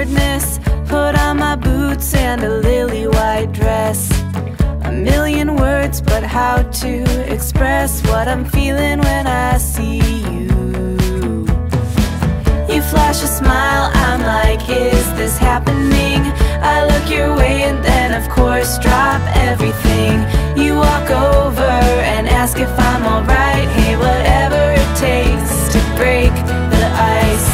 boredness, put on my boots and a lily white dress. A million words, but how to express what I'm feeling when I see you. You flash a smile, I'm like, is this happening? I look your way and then of course drop everything. You walk over and ask if I'm alright. Hey, whatever it takes to break the ice.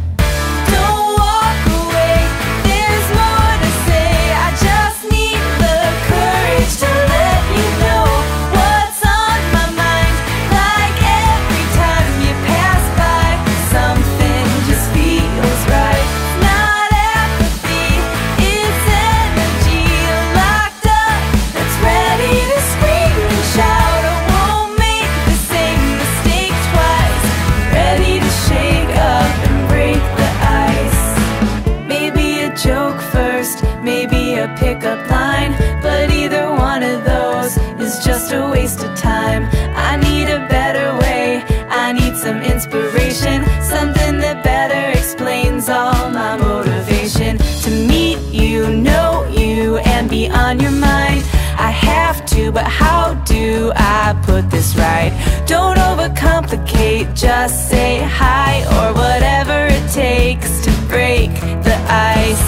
Don't walk away, there's more to say. I just need the courage to let you know what's on my mind. Like every time you pass by, something just feels right. Not apathy, it's energy locked up that's ready to scream and shout. I won't make the same mistake twice. Ready to shake up and break the ice. Maybe a joke first, maybe a pickup line, but either one of those is just a waste of time. I need a better way, I need some inspiration, something that better explains all my motivation. To meet you, know you, and be on your mind. I have to, but how do I put this right? Don't overcomplicate, just say hi or whatever it takes to break the ice.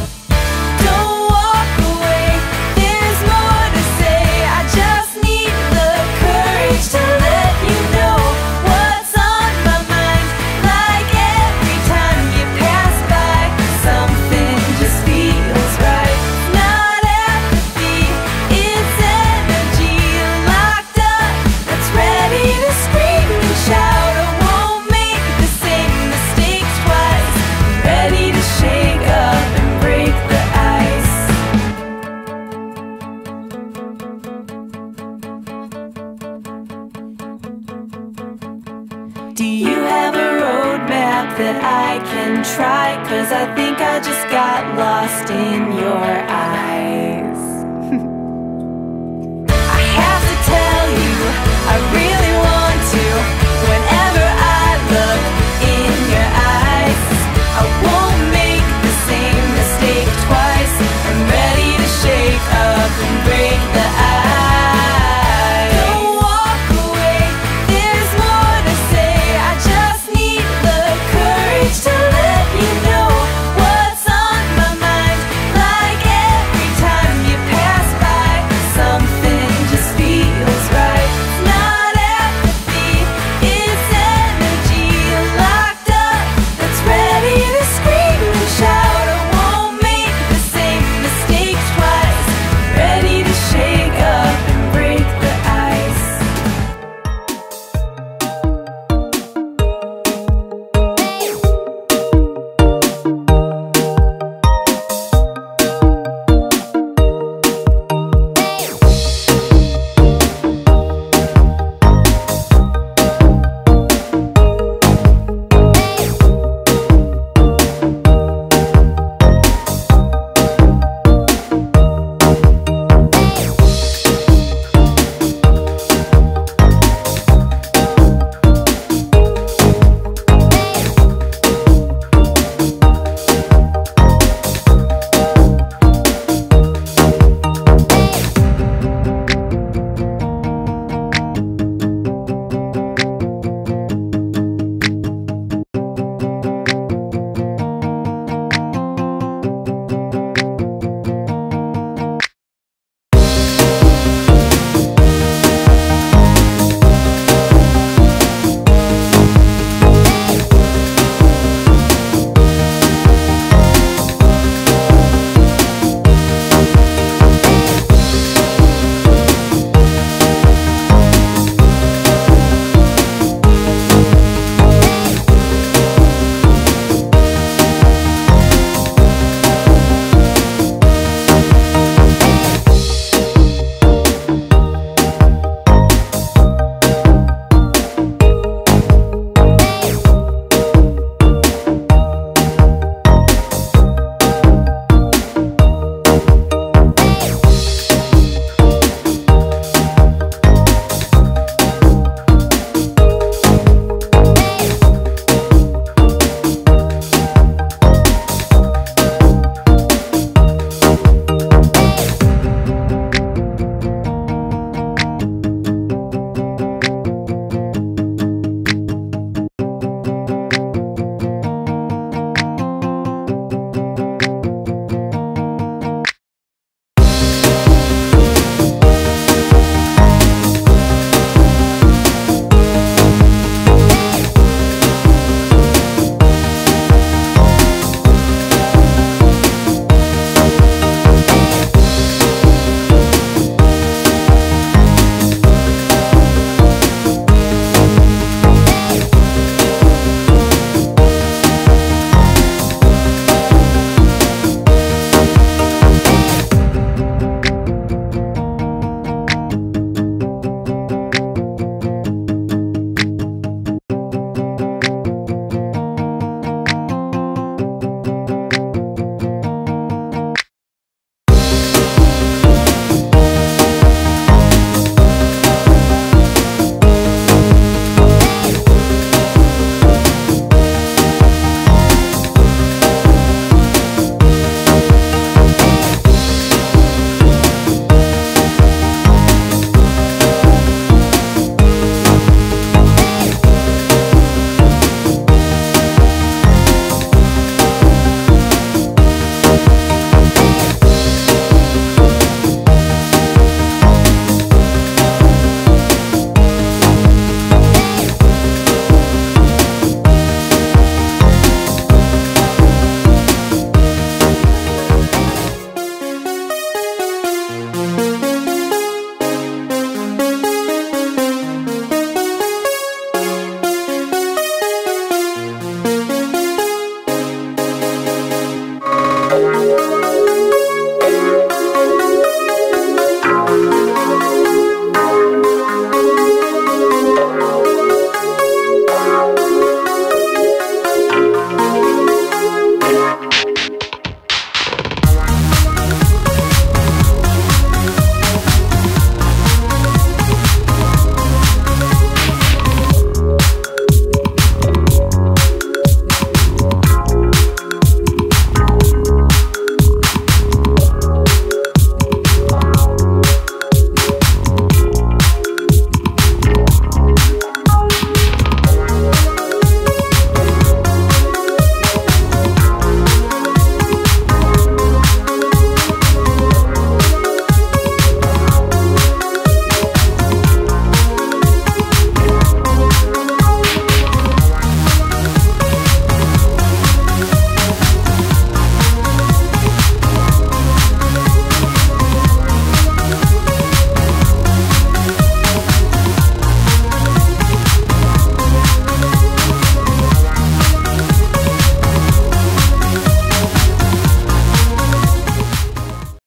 Don't walk away, there's more to say. I just need the courage to let you know what's on my mind. Like every time you pass by, something just feels right. Not apathy, it's energy locked up that's ready to scream and shout. I won't make the same mistake twice. Ready to shake up and break the ice. Do you have a roadmap that I can try? 'Cause I think I just got